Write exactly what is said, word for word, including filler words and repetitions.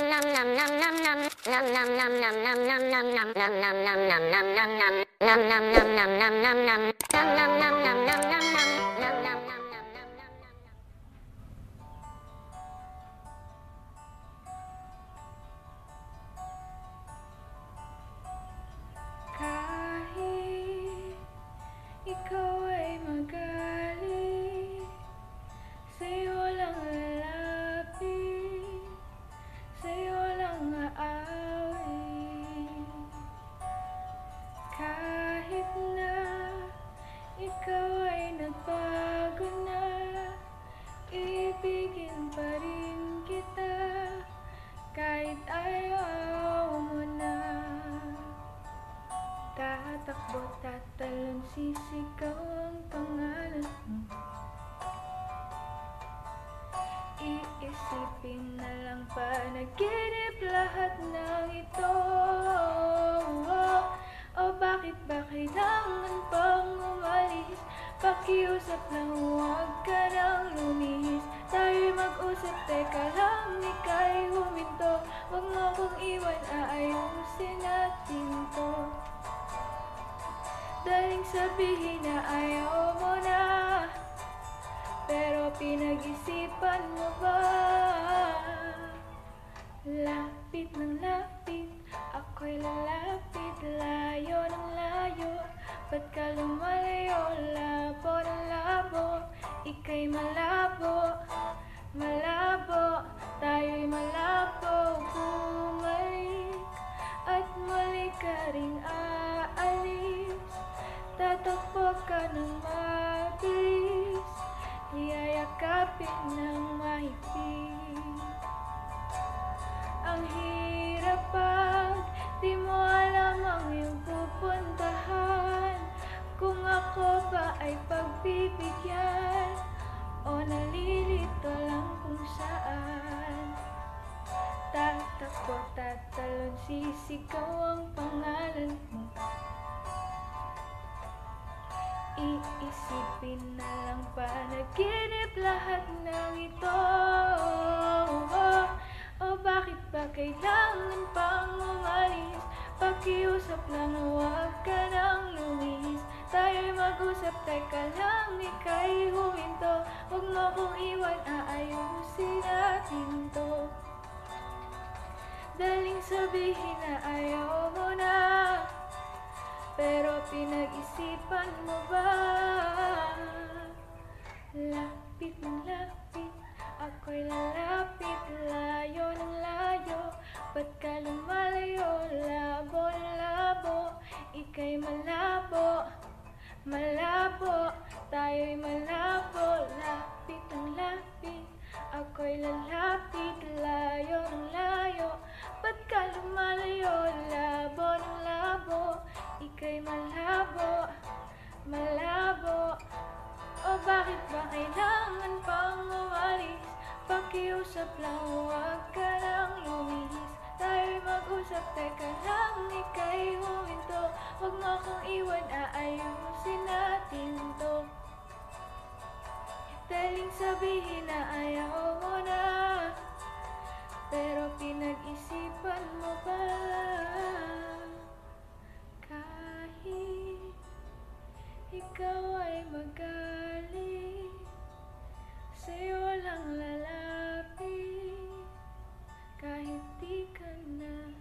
ikaw ay magaling, sa'yo lang lalapit, sa'yo lang aawin. Kahit na ikaw ay nagbago na, ibigin pa rin kita, kahit ayaw mo na. Tatakbo, tatalon, sisigaw ang pangalan mo. Iisipin na lang panaginip lahat ng ito. Oh, oh, bakit ba kailangan pang umalis? Pakiusap lang, huwag ka nang lumihis. Tayo'y mag-usap, teka lang, ika'y huminto. Huwag mo kong iwan, aayusin natin to. Daling sabihin na ayaw mo na, pero pinag-isipan mo ba? Lapit ng lapit, ako'y lalapit, layo ng layo. Ba't ka lumalayo? Labo ng labo, ika'y malabo, malabo, tayo'y malabo. Bumalik at muli ka ring aalis, tatakbo ka ng mabilis, iyayakapin ng mahigpit. Ang hirap pag di mo alam ang iyong pupuntahan, kung ako ba ay pagbibigyan o nalilito lang kung saan. Tatakbo, tatalon, sisigaw ang pangalan mo. Iisipin na lang panaginip lahat ng ito. Oh, oh, bakit ba kailangan pang umalis? Pakiusap lang, huwag ka nang lumihis. Tayo'y mag-usap, teka lang, ika'y huminto. Huwag mo kong iwan, aayusin natin to. Daling sabihin na ayaw mo na, pero pinag-isipan mo ba? Lapit ng lapit, ako'y lalapit, layo ng layo. Ba't ka lumalayo? Labo ng labo, ika'y malabo, malabo, tayo'y malabo. Lapit ng lapit, ako'y lalapit, layo ng layo. Ba't ka lumalayo? Labo ng labo, ika'y malabo, malabo. O bakit ba kailangan pang umalis? Pakiusap lang, huwag ka nang lumihis. Tayo'y mag-usap, teka lang, ika'y huminto. Huwag mo kong iwan, aayusin natin to. Daling sabihin na ayaw mo na, pero pinag-isipan mo ba? Kahit ikaw ay magaling, sa'yo lang lalapit, kahit di ka na